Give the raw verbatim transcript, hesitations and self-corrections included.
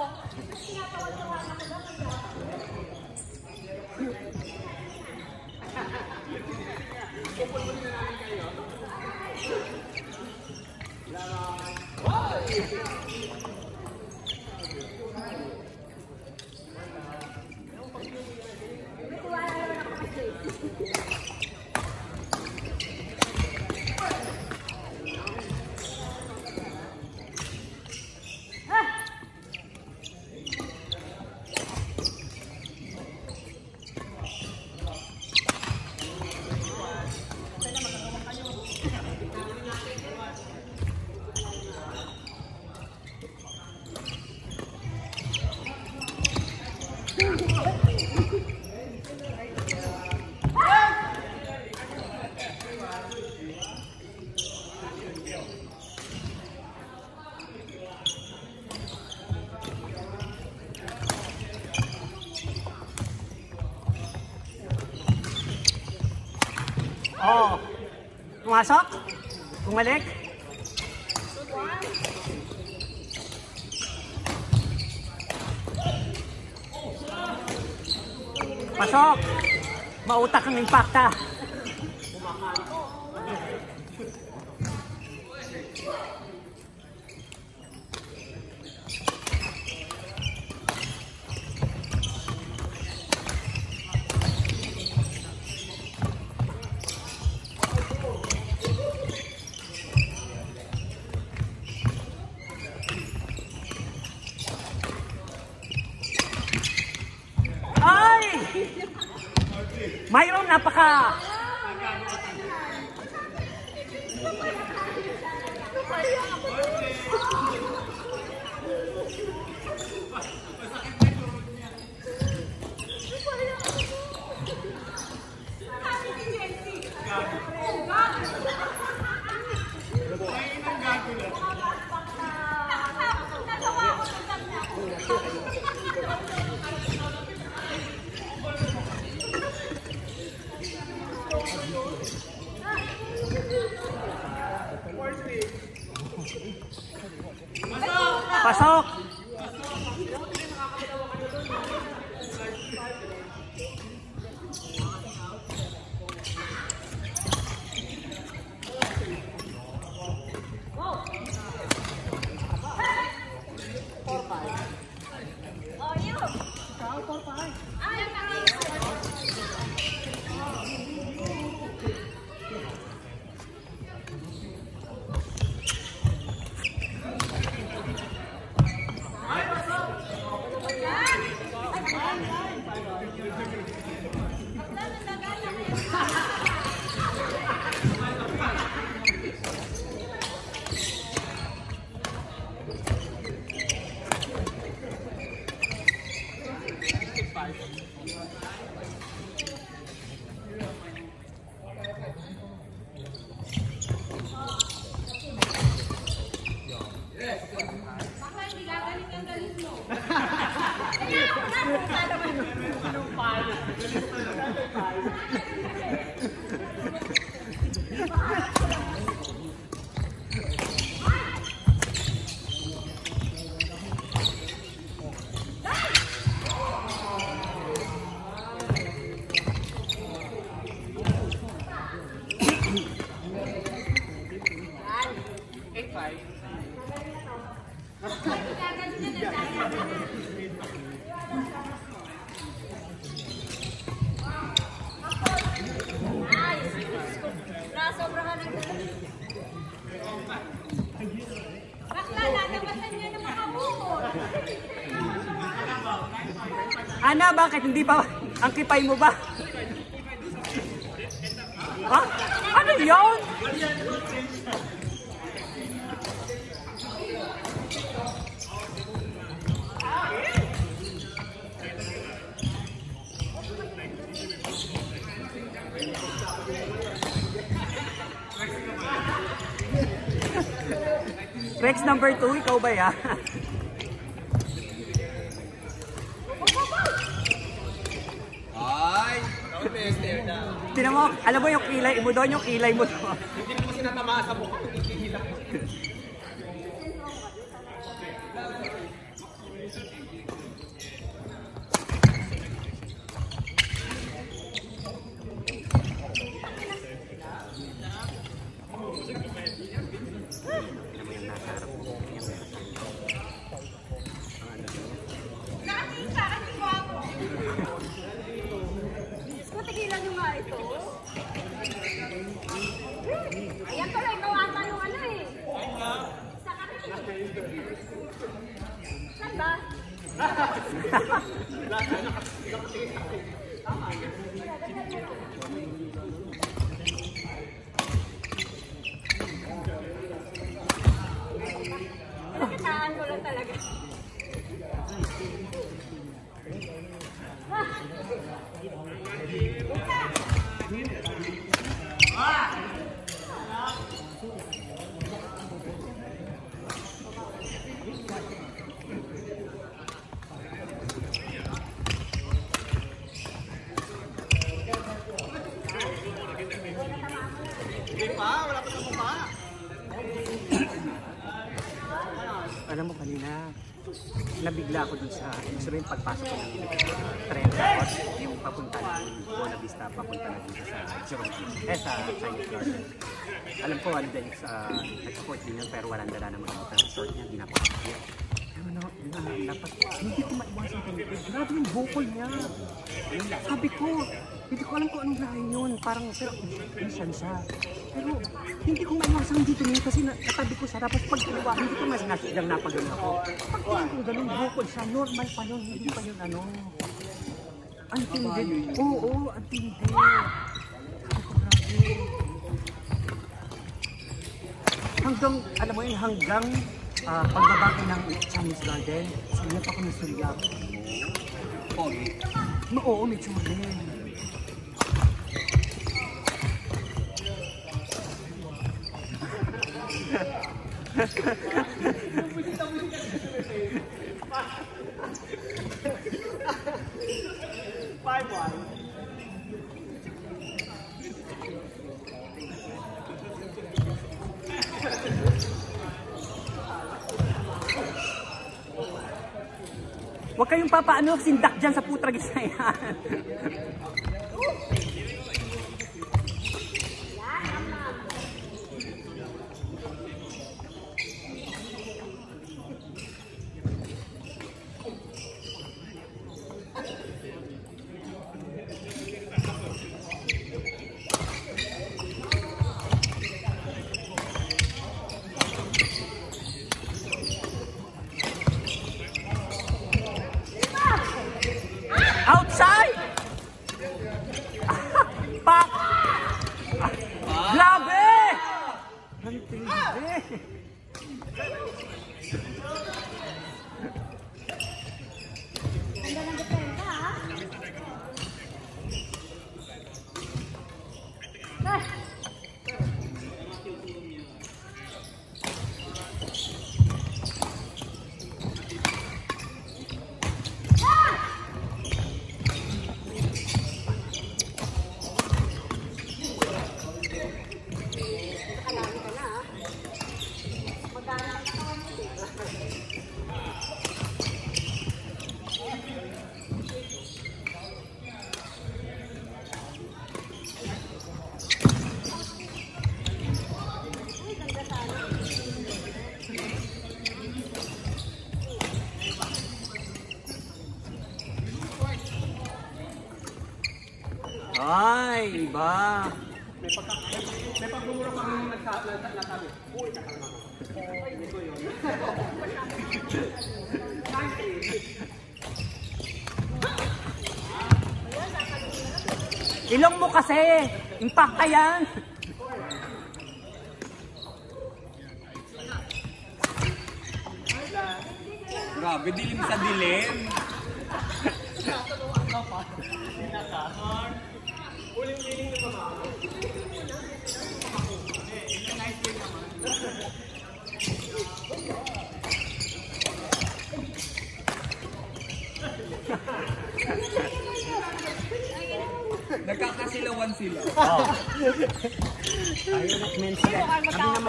Oh, pumasok? Bumalik? Pasok! Mautak ang impacta. Mayroon napaka pasok. Ana, bakit hindi pa ang kipay mo ba? Ha? Ano yun? Rex number two, ikaw ba ya? Tinan mo, alam mo yung kilay mo doon, yung kilay mo doon. Hindi mo kasi natamaan sa mukha. Hindi ba? Nakitaan ko lang talaga. Hindi pa, wala pa sa mukha. Alam mo kanina, nabigla ako dun sa, sabihin pagpasok ko ng trend tapos yung papunta ng Buena Vista, papunta na dito sa Jurong, eh sa Chinese Garden. Alam ko, ano din, sa nag-support din yun, pero walang dala naman ako, pero short niya, ginapakakit. Pero ano, dapat, hindi ko maiwasan kay Nick. Grabe yung vocal niya. Sabi ko, hindi ko alam kung anong lahi yun. Parang, pero, minsan siya. Pero, hindi ko maiwasan dito niya kasi katabi ko siya. Tapos pag kinuha, hindi ko mas nasidang napagano ako. Pag tingin ko ganun, vocal siya, normal pa yun. Hindi pa yun ano. Ang tindi. Oo, oo, ang tindi. Sabi ko, grabe. Hanggang, alam mo yun, hanggang uh, pagbabaki ng Chinese Garden, sa'yo pa ko nasulyak. Pogi. Oo, may chulin. Five one. Huwag kayong papaano sindak dyan sa putragis na yan. Outside! Pak! Grabe! Ang tindi! Ganda ng depensa, ha? Ah! Ay, iba. May pagka may pagbumura pa ng nagsasabi. Uy, kakalma ko. Hindi ko yun. Ilong mo kasi. Impact ka yan. Grabe, dilim sa dilim. Uling-uling na mga. Nagkakasilawan sila. Oh. Ayun, men sila. Kami naman